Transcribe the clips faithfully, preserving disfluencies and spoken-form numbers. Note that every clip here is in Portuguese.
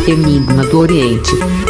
Enigma do Oriente.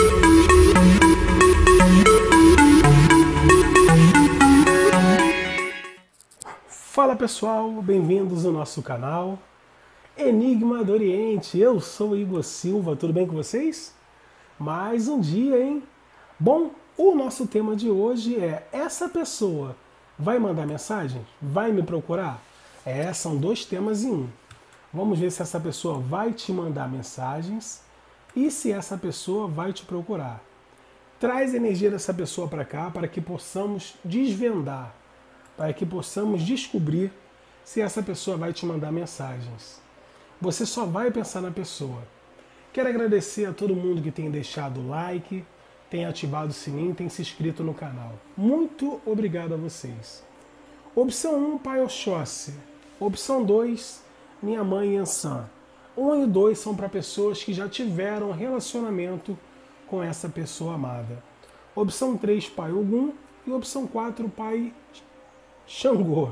Fala pessoal, bem-vindos ao nosso canal Enigma do Oriente. Eu sou o Igor Silva, tudo bem com vocês? Mais um dia, hein? Bom, o nosso tema de hoje é: essa pessoa vai mandar mensagem? Vai me procurar? É, são dois temas em um. Vamos ver se essa pessoa vai te mandar mensagens e se essa pessoa vai te procurar. Traz a energia dessa pessoa para cá para que possamos desvendar, para que possamos descobrir se essa pessoa vai te mandar mensagens. Você só vai pensar na pessoa. Quero agradecer a todo mundo que tem deixado o like, tem ativado o sininho, tem se inscrito no canal. Muito obrigado a vocês. Opção um, Pai Oxóssi. Opção dois, Minha Mãe Yansan. um e dois são para pessoas que já tiveram relacionamento com essa pessoa amada. Opção três, Pai Ogum. E opção quatro, Pai Xangô.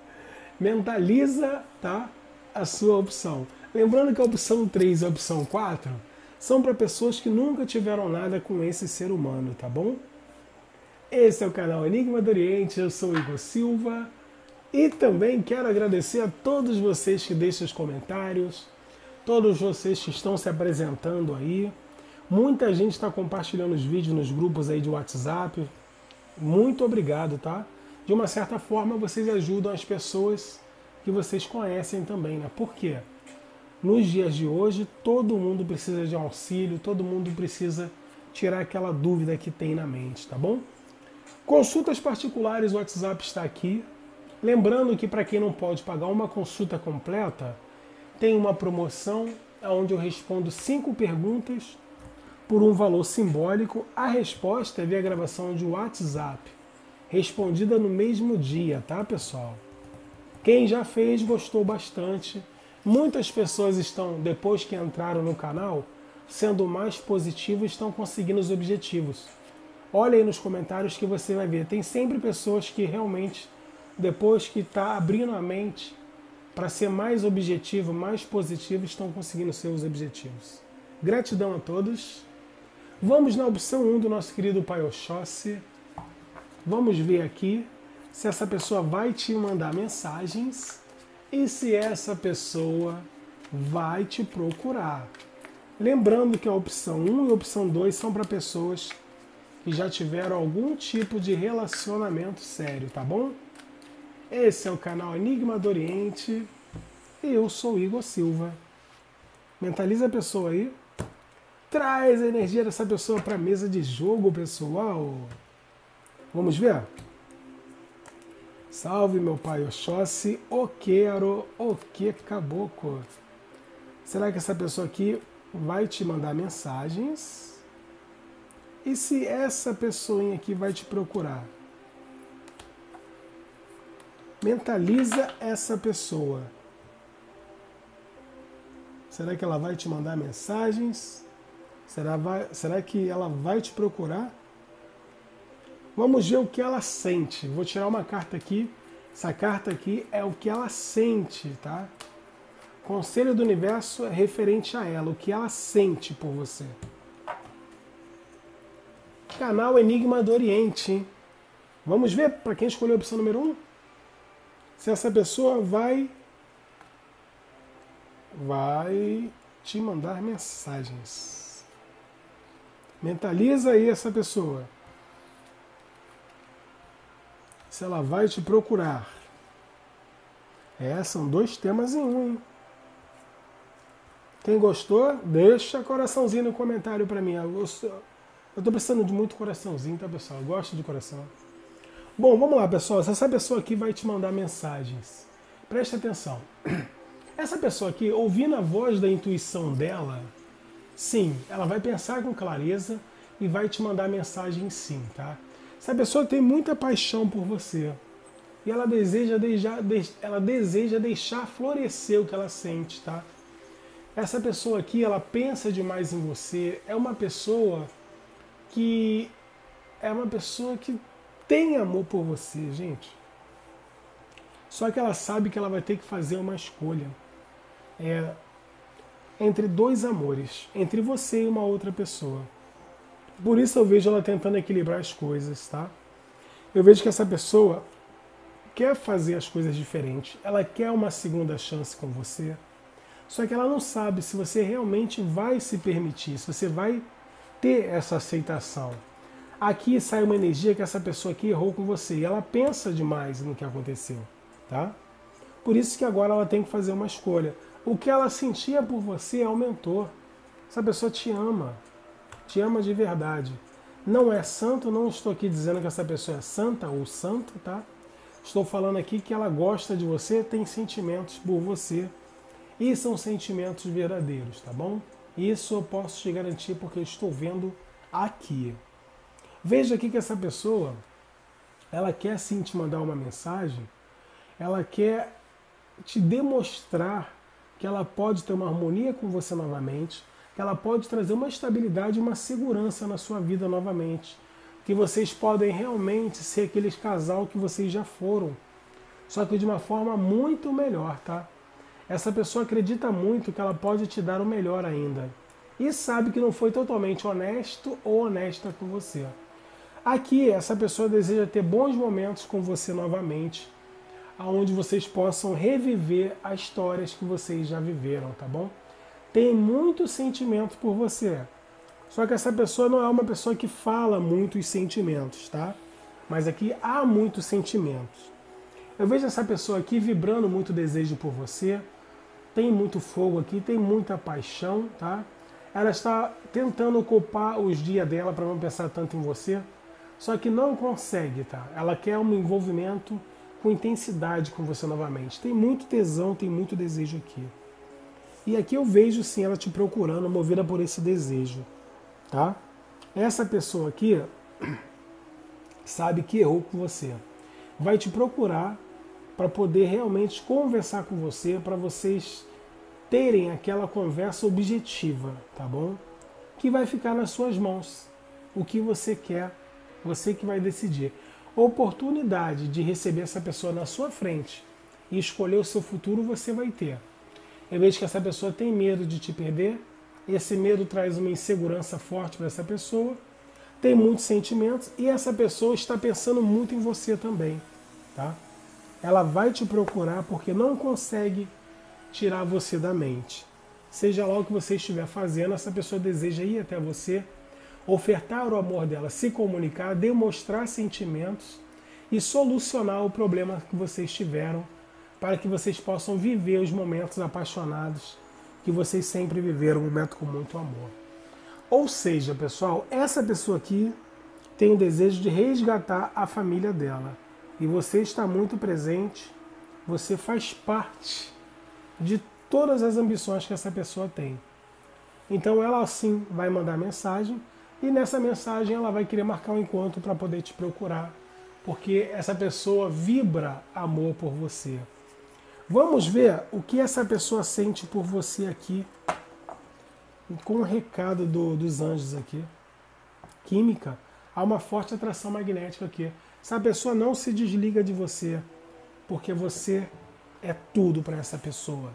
Mentaliza, tá, a sua opção. Lembrando que a opção três e a opção quatro são para pessoas que nunca tiveram nada com esse ser humano, tá bom? Esse é o canal Enigma do Oriente, eu sou o Igor Silva. E também quero agradecer a todos vocês que deixam os comentários, todos vocês que estão se apresentando aí. Muita gente está compartilhando os vídeos nos grupos aí de WhatsApp. Muito obrigado, tá? De uma certa forma, vocês ajudam as pessoas que vocês conhecem também, né? Por quê? Nos dias de hoje, todo mundo precisa de auxílio, todo mundo precisa tirar aquela dúvida que tem na mente, tá bom? Consultas particulares, o WhatsApp está aqui. Lembrando que para quem não pode pagar uma consulta completa, tem uma promoção onde eu respondo cinco perguntas por um valor simbólico. A resposta é via gravação de WhatsApp, respondida no mesmo dia, tá, pessoal? Quem já fez gostou bastante. Muitas pessoas estão, depois que entraram no canal, sendo mais positivos, estão conseguindo os objetivos. Olha aí nos comentários que você vai ver. Tem sempre pessoas que realmente, depois que está abrindo a mente para ser mais objetivo, mais positivo, estão conseguindo seus objetivos. Gratidão a todos. Vamos na opção um do nosso querido Pai Oxóssi. Vamos ver aqui se essa pessoa vai te mandar mensagens e se essa pessoa vai te procurar. Lembrando que a opção um e a opção dois são para pessoas que já tiveram algum tipo de relacionamento sério, tá bom? Esse é o canal Enigma do Oriente e eu sou o Igor Silva. Mentaliza a pessoa aí. Traz a energia dessa pessoa para a mesa de jogo, pessoal. Vamos ver? Salve, meu pai Oxóssi, o quero, o que caboclo. Será que essa pessoa aqui vai te mandar mensagens? E se essa pessoinha aqui vai te procurar? Mentaliza essa pessoa. Será que ela vai te mandar mensagens? Será, vai, será que ela vai te procurar? Vamos ver o que ela sente. Vou tirar uma carta aqui. Essa carta aqui é o que ela sente, tá? Conselho do Universo é referente a ela, o que ela sente por você. Canal Enigma do Oriente. Vamos ver para quem escolheu a opção número um? Se essa pessoa vai vai te mandar mensagens. Mentaliza aí essa pessoa. Se ela vai te procurar. É, são dois temas em um, hein? Quem gostou, deixa coraçãozinho no comentário pra mim. Eu, sou, eu tô precisando de muito coraçãozinho, tá, pessoal? Eu gosto de coração. Bom, vamos lá, pessoal. Se essa pessoa aqui vai te mandar mensagens, preste atenção. Essa pessoa aqui, ouvindo a voz da intuição dela, sim, ela vai pensar com clareza e vai te mandar mensagem sim, tá? Essa pessoa tem muita paixão por você e ela deseja, deixar, ela deseja deixar florescer o que ela sente, tá? Essa pessoa aqui, ela pensa demais em você, é uma pessoa que é uma pessoa que tem amor por você, gente. Só que ela sabe que ela vai ter que fazer uma escolha. É, entre dois amores, entre você e uma outra pessoa. Por isso eu vejo ela tentando equilibrar as coisas, tá? Eu vejo que essa pessoa quer fazer as coisas diferentes, ela quer uma segunda chance com você, só que ela não sabe se você realmente vai se permitir, se você vai ter essa aceitação. Aqui sai uma energia que essa pessoa aqui errou com você e ela pensa demais no que aconteceu, tá? Por isso que agora ela tem que fazer uma escolha. O que ela sentia por você aumentou. Essa pessoa te ama, te ama de verdade. Não é santo, não estou aqui dizendo que essa pessoa é santa ou santo, tá? Estou falando aqui que ela gosta de você, tem sentimentos por você. E são sentimentos verdadeiros, tá bom? Isso eu posso te garantir porque eu estou vendo aqui. Veja aqui que essa pessoa, ela quer sim te mandar uma mensagem, ela quer te demonstrar que ela pode ter uma harmonia com você novamente, que ela pode trazer uma estabilidade e uma segurança na sua vida novamente, que vocês podem realmente ser aquele casal que vocês já foram, só que de uma forma muito melhor, tá? Essa pessoa acredita muito que ela pode te dar o melhor ainda e sabe que não foi totalmente honesto ou honesta com você. Aqui, essa pessoa deseja ter bons momentos com você novamente, onde vocês possam reviver as histórias que vocês já viveram, tá bom? Tem muito sentimento por você. Só que essa pessoa não é uma pessoa que fala muitos sentimentos, tá? Mas aqui há muitos sentimentos. Eu vejo essa pessoa aqui vibrando muito desejo por você. Tem muito fogo aqui, tem muita paixão, tá? Ela está tentando ocupar os dias dela para não pensar tanto em você. Só que não consegue, tá? Ela quer um envolvimento com intensidade com você novamente. Tem muito tesão, tem muito desejo aqui. E aqui eu vejo sim ela te procurando, movida por esse desejo, tá? Essa pessoa aqui sabe que errou com você. Vai te procurar para poder realmente conversar com você, para vocês terem aquela conversa objetiva, tá bom? Que vai ficar nas suas mãos. O que você quer, você que vai decidir. Oportunidade de receber essa pessoa na sua frente e escolher o seu futuro você vai ter. Eu vejo que essa pessoa tem medo de te perder, esse medo traz uma insegurança forte para essa pessoa, tem muitos sentimentos e essa pessoa está pensando muito em você também, tá? Ela vai te procurar porque não consegue tirar você da mente. Seja lá o que você estiver fazendo, essa pessoa deseja ir até você, ofertar o amor dela, se comunicar, demonstrar sentimentos e solucionar o problema que vocês tiveram para que vocês possam viver os momentos apaixonados que vocês sempre viveram, um momento com muito amor. Ou seja, pessoal, essa pessoa aqui tem o desejo de resgatar a família dela. E você está muito presente, você faz parte de todas as ambições que essa pessoa tem. Então ela sim vai mandar mensagem e nessa mensagem ela vai querer marcar um encontro para poder te procurar, porque essa pessoa vibra amor por você. Vamos ver o que essa pessoa sente por você aqui, com o recado do, dos anjos aqui. Química, há uma forte atração magnética aqui. Essa pessoa não se desliga de você, porque você é tudo para essa pessoa.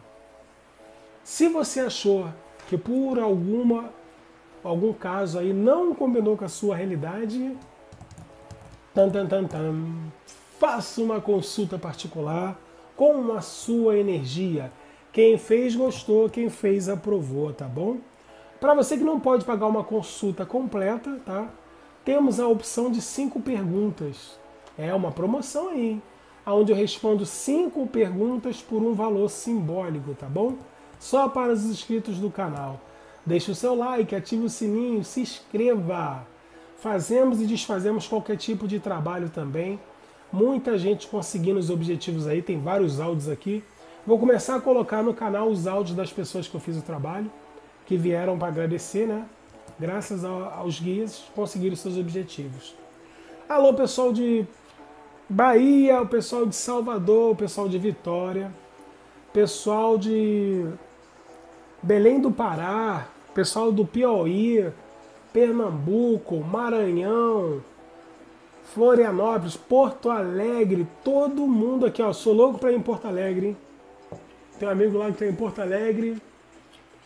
Se você achou que por alguma, algum caso aí não combinou com a sua realidade, tan, tan, tan, tan, faça uma consulta particular com a sua energia. Quem fez gostou, quem fez aprovou, tá bom? Para você que não pode pagar uma consulta completa, tá? Temos a opção de cinco perguntas. É uma promoção aí, onde eu respondo cinco perguntas por um valor simbólico, tá bom? Só para os inscritos do canal. Deixe o seu like, ative o sininho, se inscreva. Fazemos e desfazemos qualquer tipo de trabalho também. Muita gente conseguindo os objetivos aí, tem vários áudios aqui. Vou começar a colocar no canal os áudios das pessoas que eu fiz o trabalho, que vieram para agradecer, né? Graças aos guias, conseguiram seus objetivos. Alô, pessoal de Bahia, o pessoal de Salvador, o pessoal de Vitória, pessoal de Belém do Pará, pessoal do Piauí, Pernambuco, Maranhão, Florianópolis, Porto Alegre, todo mundo aqui, ó. Sou louco para ir em Porto Alegre, hein? Tem um amigo lá que está em Porto Alegre.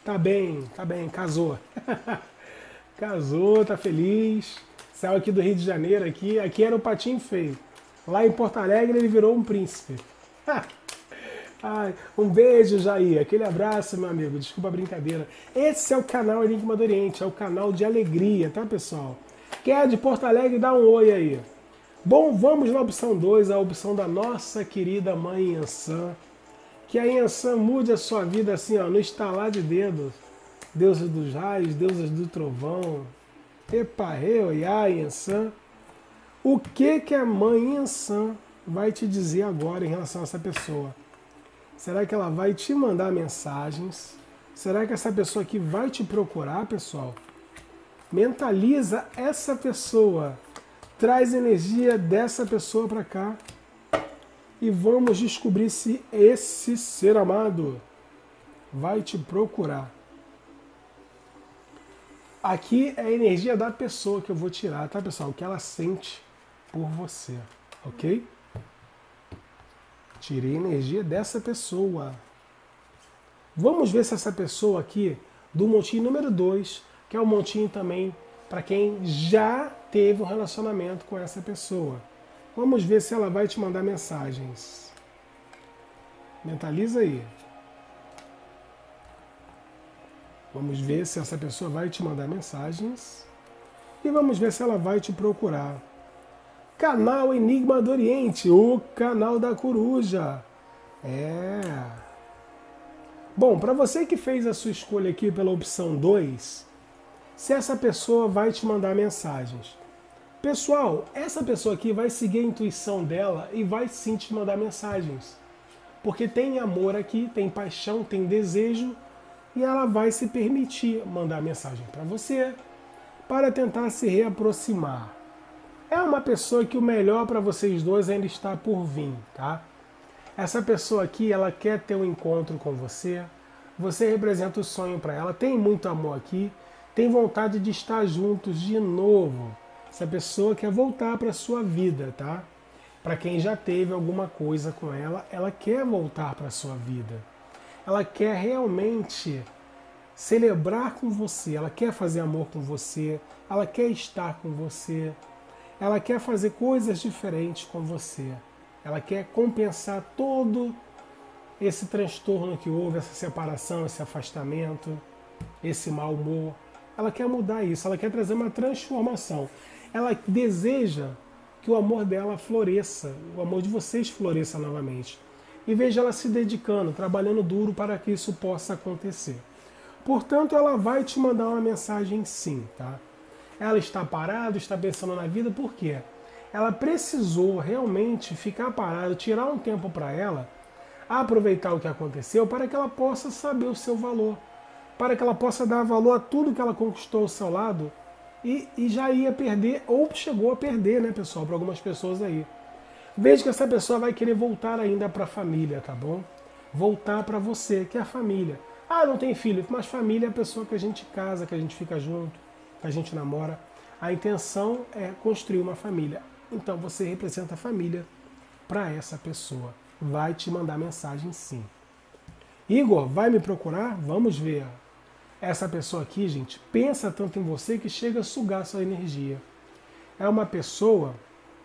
Tá bem, tá bem, casou. Casou, tá feliz. Saiu aqui do Rio de Janeiro, aqui, aqui era o patinho feio. Lá em Porto Alegre ele virou um príncipe. Ai, um beijo, Jair. Aquele abraço, meu amigo. Desculpa a brincadeira. Esse é o canal Enigma do Oriente, é o canal de alegria, tá, pessoal? Quem é de Porto Alegre, dá um oi aí. Bom, vamos na opção dois, a opção da nossa querida mãe Yansan. Que a Yansan mude a sua vida assim, ó, no estalar de dedos. Deusas dos raios, deusas do trovão. Epa, eu, Iá, Yansan. O que que a mãe Yansan vai te dizer agora em relação a essa pessoa? Será que ela vai te mandar mensagens? Será que essa pessoa aqui vai te procurar, pessoal? Mentaliza essa pessoa. Traz energia dessa pessoa para cá. E vamos descobrir se esse ser amado vai te procurar. Aqui é a energia da pessoa que eu vou tirar, tá, pessoal? O que ela sente por você, ok? Tirei a energia dessa pessoa. Vamos ver se essa pessoa aqui, do montinho número dois, que é o montinho também para quem já teve um relacionamento com essa pessoa. Vamos ver se ela vai te mandar mensagens. Mentaliza aí. Vamos ver se essa pessoa vai te mandar mensagens. E vamos ver se ela vai te procurar. Canal Enigma do Oriente, o canal da coruja. É. Bom, para você que fez a sua escolha aqui pela opção dois, se essa pessoa vai te mandar mensagens. Pessoal, essa pessoa aqui vai seguir a intuição dela e vai sim te mandar mensagens. Porque tem amor aqui, tem paixão, tem desejo, e ela vai se permitir mandar mensagem para você, para tentar se reaproximar. É uma pessoa que o melhor para vocês dois ainda está por vir, tá? Essa pessoa aqui, ela quer ter um encontro com você, você representa o sonho para ela, tem muito amor aqui, tem vontade de estar juntos de novo. Essa pessoa quer voltar para a sua vida, tá? Para quem já teve alguma coisa com ela, ela quer voltar para a sua vida. Ela quer realmente celebrar com você, ela quer fazer amor com você, ela quer estar com você. Ela quer fazer coisas diferentes com você. Ela quer compensar todo esse transtorno que houve, essa separação, esse afastamento, esse mau humor. Ela quer mudar isso, ela quer trazer uma transformação. Ela deseja que o amor dela floresça, o amor de vocês floresça novamente. E veja ela se dedicando, trabalhando duro para que isso possa acontecer. Portanto, ela vai te mandar uma mensagem sim, tá? Ela está parada, está pensando na vida, por quê? Ela precisou realmente ficar parada, tirar um tempo para ela, aproveitar o que aconteceu, para que ela possa saber o seu valor, para que ela possa dar valor a tudo que ela conquistou ao seu lado e, e já ia perder, ou chegou a perder, né, pessoal, para algumas pessoas aí. Veja que essa pessoa vai querer voltar ainda para a família, tá bom? Voltar para você, que é a família. Ah, não tem filho, mas família é a pessoa que a gente casa, que a gente fica junto, que a gente namora. A intenção é construir uma família. Então você representa a família para essa pessoa. Vai te mandar mensagem sim. Igor, vai me procurar? Vamos ver. Essa pessoa aqui, gente, pensa tanto em você que chega a sugar sua energia. É uma pessoa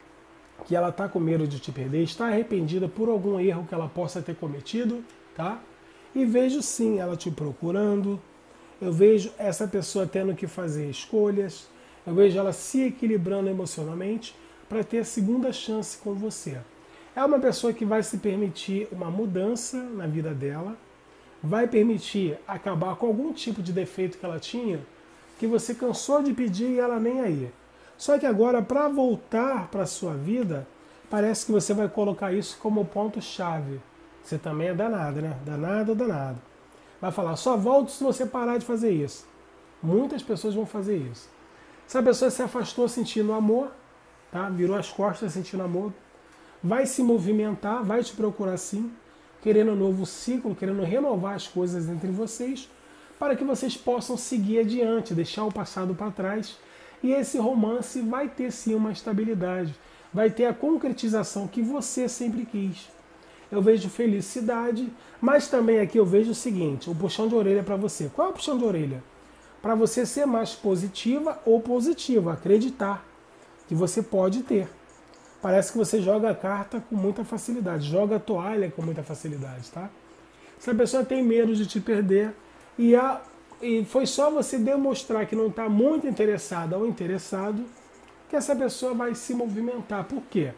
que ela está com medo de te perder, está arrependida por algum erro que ela possa ter cometido, tá? E vejo sim ela te procurando, eu vejo essa pessoa tendo que fazer escolhas, eu vejo ela se equilibrando emocionalmente para ter a segunda chance com você. É uma pessoa que vai se permitir uma mudança na vida dela, vai permitir acabar com algum tipo de defeito que ela tinha, que você cansou de pedir e ela nem aí. Só que agora, para voltar para a sua vida, parece que você vai colocar isso como ponto-chave. Você também é danado, né? Danado, danado. Vai falar, só volto se você parar de fazer isso. Muitas pessoas vão fazer isso. Se a pessoa se afastou sentindo amor, tá? Virou as costas sentindo amor, vai se movimentar, vai te procurar sim, querendo um novo ciclo, querendo renovar as coisas entre vocês, para que vocês possam seguir adiante, deixar o passado para trás. E esse romance vai ter sim uma estabilidade, vai ter a concretização que você sempre quis. eu vejo felicidade, mas também aqui eu vejo o seguinte, o puxão de orelha para você. Qual é o puxão de orelha? Para você ser mais positiva ou positivo, acreditar que você pode ter. Parece que você joga a carta com muita facilidade, joga a toalha com muita facilidade, tá? Se a pessoa tem medo de te perder e, a, e foi só você demonstrar que não está muito interessada ou interessado, que essa pessoa vai se movimentar. Por quê?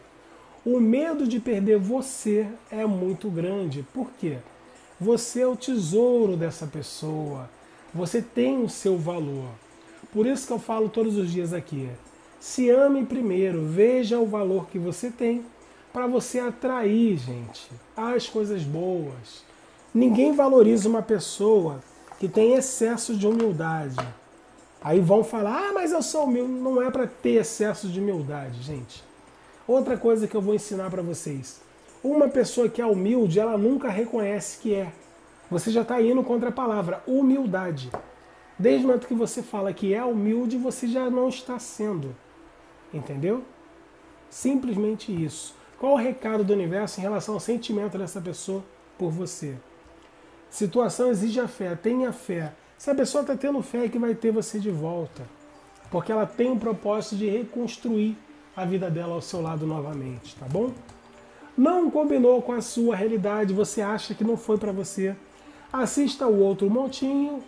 O medo de perder você é muito grande. Por quê? Você é o tesouro dessa pessoa. Você tem o seu valor. Por isso que eu falo todos os dias aqui. Se ame primeiro, veja o valor que você tem para você atrair, gente, as coisas boas. Ninguém valoriza uma pessoa que tem excesso de humildade. Aí vão falar, ah, mas eu sou humilde. Não é para ter excesso de humildade, gente. Outra coisa que eu vou ensinar para vocês. Uma pessoa que é humilde, ela nunca reconhece que é. Você já está indo contra a palavra humildade. Desde o momento que você fala que é humilde, você já não está sendo. Entendeu? Simplesmente isso. Qual o recado do universo em relação ao sentimento dessa pessoa por você? Situação exige a fé, tenha fé. Se a pessoa está tendo fé, é que vai ter você de volta. Porque ela tem um propósito de reconstruir a vida dela ao seu lado novamente, tá bom? Não combinou com a sua realidade, você acha que não foi para você. Assista o outro montinho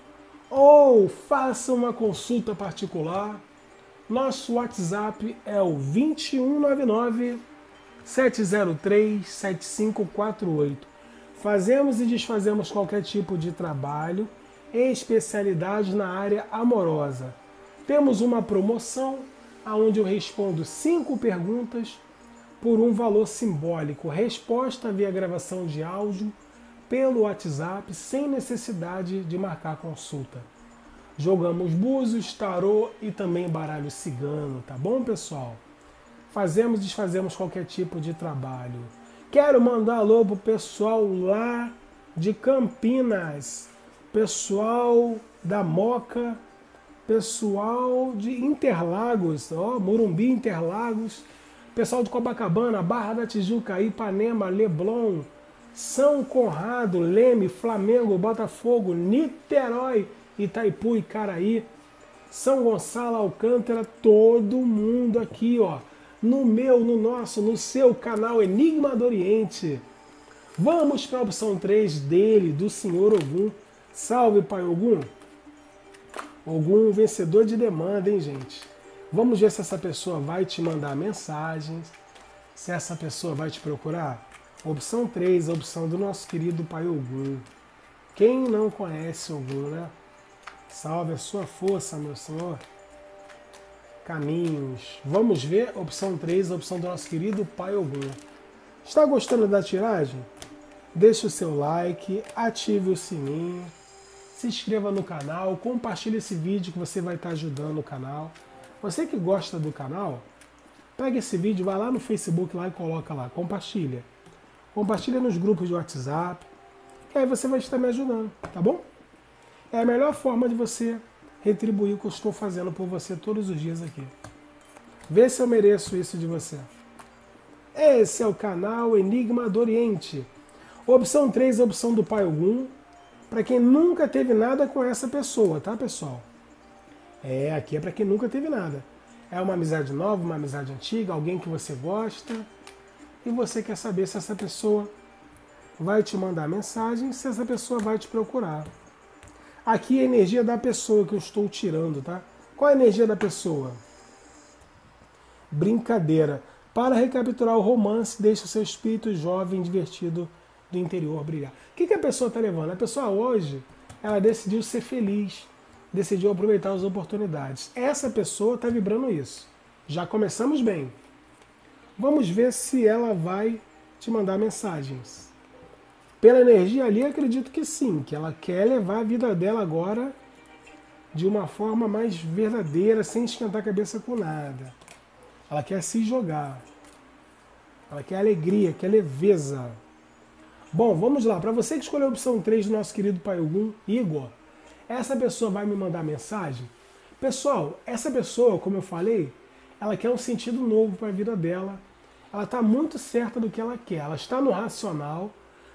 ou faça uma consulta particular. Nosso WhatsApp é o dois um nove nove, sete zero três, sete cinco quatro oito. Fazemos e desfazemos qualquer tipo de trabalho e especialidade na área amorosa. Temos uma promoção onde eu respondo cinco perguntas por um valor simbólico. Resposta via gravação de áudio pelo WhatsApp sem necessidade de marcar consulta. Jogamos búzios, tarô e também baralho cigano, tá bom, pessoal? Fazemos e desfazemos qualquer tipo de trabalho. Quero mandar alô pro pessoal lá de Campinas, pessoal da Moca, pessoal de Interlagos, ó, Morumbi, Interlagos, pessoal de Copacabana, Barra da Tijuca, Ipanema, Leblon, São Conrado, Leme, Flamengo, Botafogo, Niterói, Itaipu e Caraí, São Gonçalo, Alcântara, todo mundo aqui, ó, no meu, no nosso, no seu canal Enigma do Oriente. Vamos para a opção três dele, do senhor Ogum. Salve, pai Ogum. Ogum, vencedor de demanda, hein, gente? Vamos ver se essa pessoa vai te mandar mensagens, se essa pessoa vai te procurar. Opção três, a opção do nosso querido pai Ogum. Quem não conhece Ogum, né? Salve a sua força, meu senhor. Caminhos. Vamos ver, opção três, a opção do nosso querido pai Ogum. Está gostando da tiragem? Deixe o seu like, ative o sininho, se inscreva no canal, compartilhe esse vídeo que você vai estar ajudando o canal. Você que gosta do canal, pega esse vídeo, vai lá no Facebook lá e coloca lá, compartilha. Compartilha nos grupos de WhatsApp, que aí você vai estar me ajudando, tá bom? É a melhor forma de você retribuir o que eu estou fazendo por você todos os dias aqui. Vê se eu mereço isso de você. Esse é o canal Enigma do Oriente. Opção três, a opção do pai Ogum, para quem nunca teve nada com essa pessoa, tá, pessoal? É, aqui é para quem nunca teve nada. É uma amizade nova, uma amizade antiga, alguém que você gosta, e você quer saber se essa pessoa vai te mandar mensagem, se essa pessoa vai te procurar. Aqui é a energia da pessoa que eu estou tirando, tá? Qual é a energia da pessoa? Brincadeira. Para recapitular o romance, deixa o seu espírito jovem, divertido do interior brilhar. O que, que a pessoa está levando? A pessoa hoje, ela decidiu ser feliz, decidiu aproveitar as oportunidades. Essa pessoa está vibrando isso. Já começamos bem. Vamos ver se ela vai te mandar mensagens. Pela energia ali, acredito que sim, que ela quer levar a vida dela agora de uma forma mais verdadeira, sem esquentar a cabeça com nada. Ela quer se jogar. Ela quer alegria, quer leveza. Bom, vamos lá. Para você que escolheu a opção três do nosso querido pai Ogum, Igor, essa pessoa vai me mandar mensagem? Pessoal, essa pessoa, como eu falei, ela quer um sentido novo para a vida dela. Ela está muito certa do que ela quer. Ela está no racional.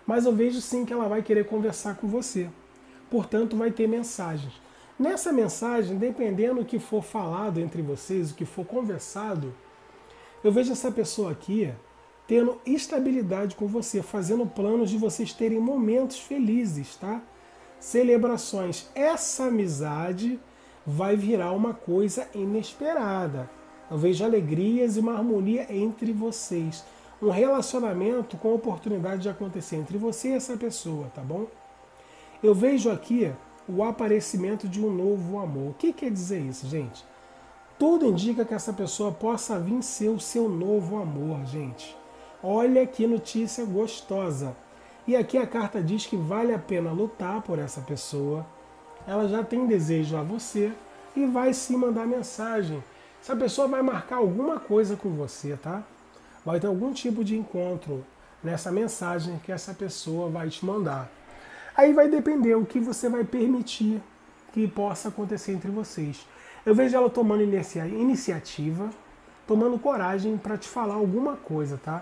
mas eu vejo sim que ela vai querer conversar com você. Portanto, vai ter mensagens. Nessa mensagem, dependendo do que for falado entre vocês, o que for conversado, eu vejo essa pessoa aqui tendo estabilidade com você, fazendo planos de vocês terem momentos felizes, tá? Celebrações. Essa amizade vai virar uma coisa inesperada. Eu vejo alegrias e uma harmonia entre vocês. Um relacionamento com oportunidade de acontecer entre você e essa pessoa, tá bom? Eu vejo aqui o aparecimento de um novo amor. O que quer dizer isso, gente? Tudo indica que essa pessoa possa vir ser o seu novo amor, gente. Olha que notícia gostosa. E aqui a carta diz que vale a pena lutar por essa pessoa. Ela já tem desejo a você e vai sim mandar mensagem. Essa pessoa vai marcar alguma coisa com você, tá? Vai ter algum tipo de encontro nessa mensagem que essa pessoa vai te mandar. Aí vai depender o que você vai permitir que possa acontecer entre vocês. Eu vejo ela tomando inicia- iniciativa, tomando coragem para te falar alguma coisa, tá?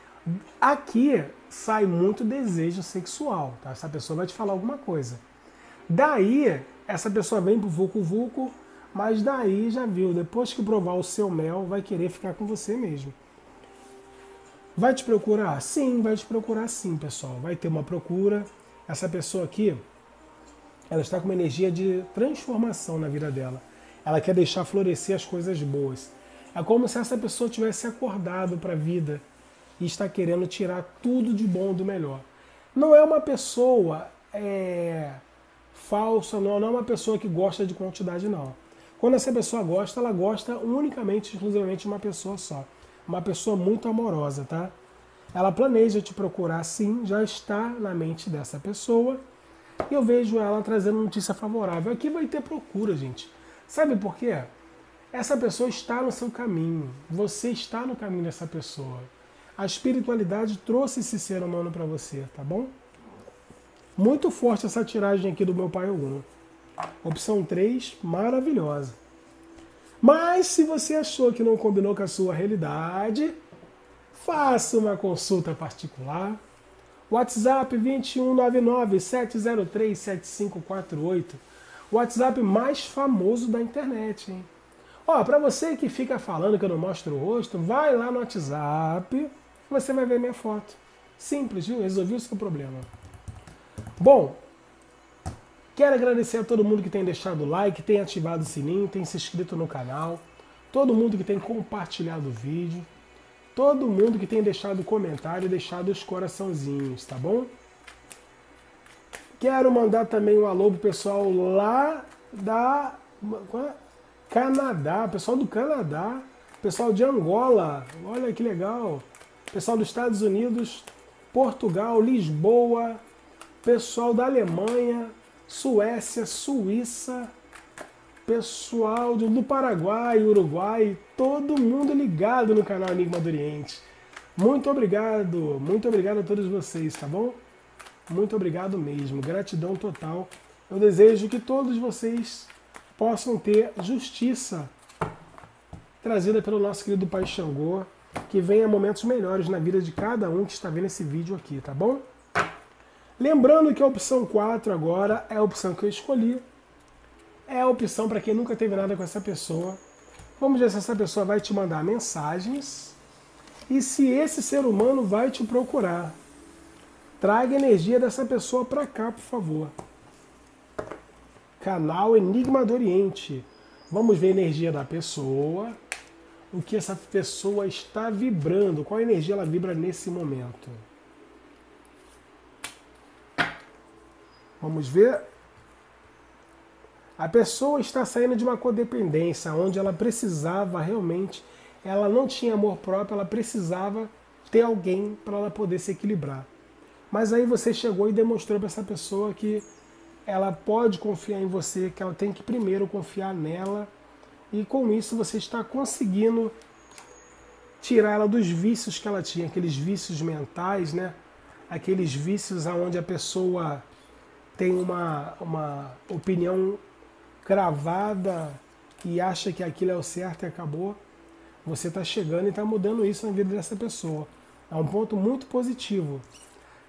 Aqui sai muito desejo sexual, tá? Essa pessoa vai te falar alguma coisa. Daí, essa pessoa vem pro vucu-vucu, mas daí já viu, depois que provar o seu mel, vai querer ficar com você mesmo. Vai te procurar? Sim, vai te procurar sim, pessoal. Vai ter uma procura. Essa pessoa aqui, ela está com uma energia de transformação na vida dela. Ela quer deixar florescer as coisas boas. É como se essa pessoa tivesse acordado para a vida e está querendo tirar tudo de bom do melhor. Não é uma pessoa é, falsa, não, não é uma pessoa que gosta de quantidade, não. Quando essa pessoa gosta, ela gosta unicamente, exclusivamente de uma pessoa só. Uma pessoa muito amorosa, tá? Ela planeja te procurar sim, já está na mente dessa pessoa. E eu vejo ela trazendo notícia favorável. Aqui vai ter procura, gente. Sabe por quê? Essa pessoa está no seu caminho. Você está no caminho dessa pessoa. A espiritualidade trouxe esse ser humano para você, tá bom? Muito forte essa tiragem aqui do meu pai Ogum. Opção três, maravilhosa. Mas se você achou que não combinou com a sua realidade, faça uma consulta particular. WhatsApp vinte e um nove nove, sete zero três, sete cinco quatro oito. WhatsApp mais famoso da internet, hein? Ó, pra você que fica falando que eu não mostro o rosto, vai lá no WhatsApp, você vai ver minha foto. Simples, viu? Resolvi o seu problema. Bom, quero agradecer a todo mundo que tem deixado o like, tem ativado o sininho, tem se inscrito no canal, todo mundo que tem compartilhado o vídeo, todo mundo que tem deixado comentário e deixado os coraçãozinhos, tá bom? Quero mandar também um alô pro pessoal lá da Canadá, pessoal do Canadá, pessoal de Angola, olha que legal, pessoal dos Estados Unidos, Portugal, Lisboa, pessoal da Alemanha, Suécia, Suíça, pessoal do Paraguai, Uruguai, todo mundo ligado no canal Enigma do Oriente. Muito obrigado, muito obrigado a todos vocês, tá bom? Muito obrigado mesmo, gratidão total. Eu desejo que todos vocês possam ter justiça trazida pelo nosso querido Pai Xangô, que venha momentos melhores na vida de cada um que está vendo esse vídeo aqui, tá bom? Lembrando que a opção quatro agora é a opção que eu escolhi. É a opção para quem nunca teve nada com essa pessoa. Vamos ver se essa pessoa vai te mandar mensagens e se esse ser humano vai te procurar. Traga a energia dessa pessoa para cá, por favor. Canal Enigma do Oriente. Vamos ver a energia da pessoa. O que essa pessoa está vibrando. Qual energia ela vibra nesse momento. Vamos ver. A pessoa está saindo de uma codependência, onde ela precisava realmente, ela não tinha amor próprio, ela precisava ter alguém para ela poder se equilibrar. Mas aí você chegou e demonstrou para essa pessoa que ela pode confiar em você, que ela tem que primeiro confiar nela, e com isso você está conseguindo tirar ela dos vícios que ela tinha, aqueles vícios mentais, né? Aqueles vícios onde a pessoa tem uma, uma opinião cravada e acha que aquilo é o certo e acabou. Você está chegando e está mudando isso na vida dessa pessoa. É um ponto muito positivo.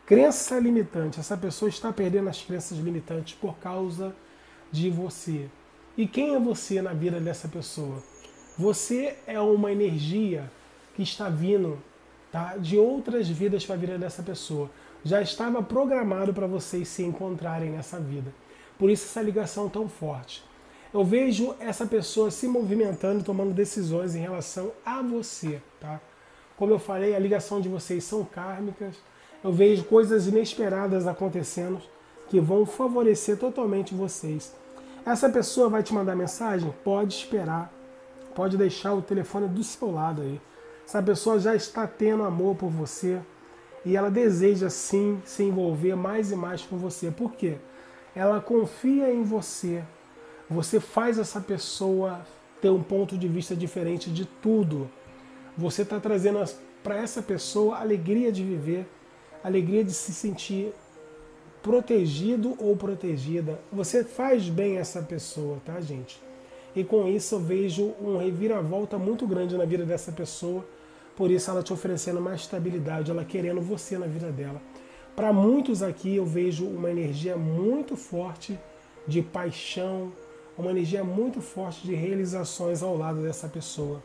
Crença limitante. Essa pessoa está perdendo as crenças limitantes por causa de você. E quem é você na vida dessa pessoa? Você é uma energia que está vindo, tá, de outras vidas para a vida dessa pessoa. Já estava programado para vocês se encontrarem nessa vida. Por isso essa ligação tão forte. Eu vejo essa pessoa se movimentando, tomando decisões em relação a você, tá? Como eu falei, a ligação de vocês são kármicas. Eu vejo coisas inesperadas acontecendo que vão favorecer totalmente vocês. Essa pessoa vai te mandar mensagem? Pode esperar. Pode deixar o telefone do seu lado aí. Essa pessoa já está tendo amor por você e ela deseja sim se envolver mais e mais com você. Por quê? Ela confia em você. Você faz essa pessoa ter um ponto de vista diferente de tudo. Você está trazendo para essa pessoa a alegria de viver, a alegria de se sentir protegido ou protegida. Você faz bem essa pessoa, tá, gente? E com isso eu vejo um reviravolta muito grande na vida dessa pessoa. Por isso ela te oferecendo mais estabilidade, ela querendo você na vida dela. Para muitos aqui eu vejo uma energia muito forte de paixão, uma energia muito forte de realizações ao lado dessa pessoa.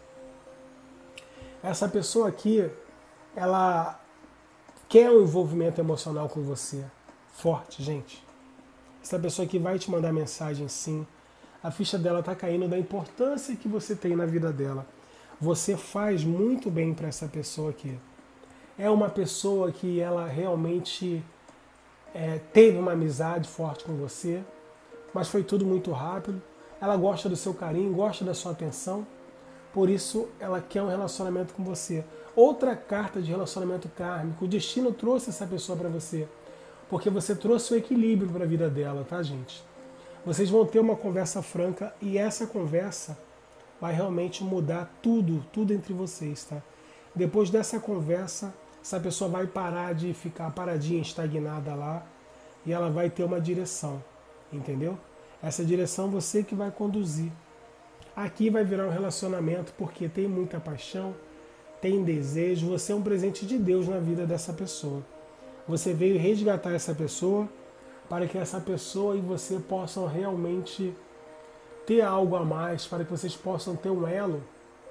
Essa pessoa aqui, ela quer um envolvimento emocional com você. Forte, gente. Essa pessoa aqui vai te mandar mensagem sim. A ficha dela está caindo da importância que você tem na vida dela. Você faz muito bem para essa pessoa aqui. É uma pessoa que ela realmente é, teve uma amizade forte com você, mas foi tudo muito rápido. Ela gosta do seu carinho, gosta da sua atenção, por isso ela quer um relacionamento com você. Outra carta de relacionamento kármico, o destino trouxe essa pessoa para você, porque você trouxe o equilíbrio para a vida dela, tá, gente? Vocês vão ter uma conversa franca e essa conversa vai realmente mudar tudo, tudo entre vocês, tá? Depois dessa conversa, essa pessoa vai parar de ficar paradinha, estagnada lá, e ela vai ter uma direção, entendeu? Essa direção você que vai conduzir. Aqui vai virar um relacionamento porque tem muita paixão, tem desejo, você é um presente de Deus na vida dessa pessoa. Você veio resgatar essa pessoa para que essa pessoa e você possam realmente ter algo a mais, para que vocês possam ter um elo,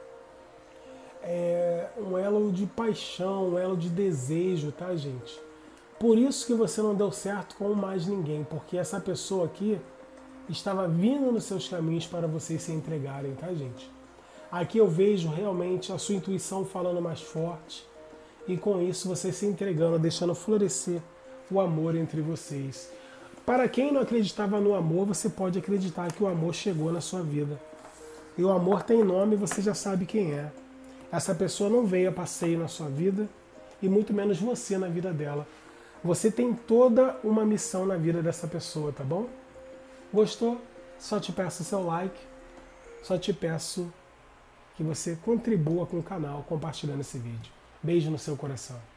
é, um elo de paixão, um elo de desejo, tá, gente? Por isso que você não deu certo com mais ninguém, porque essa pessoa aqui estava vindo nos seus caminhos para vocês se entregarem, tá, gente? Aqui eu vejo realmente a sua intuição falando mais forte e com isso você se entregando, deixando florescer o amor entre vocês. Para quem não acreditava no amor, você pode acreditar que o amor chegou na sua vida. E o amor tem nome e você já sabe quem é. Essa pessoa não veio a passeio na sua vida e muito menos você na vida dela. Você tem toda uma missão na vida dessa pessoa, tá bom? Gostou? Só te peço seu like, só te peço que você contribua com o canal compartilhando esse vídeo. Beijo no seu coração.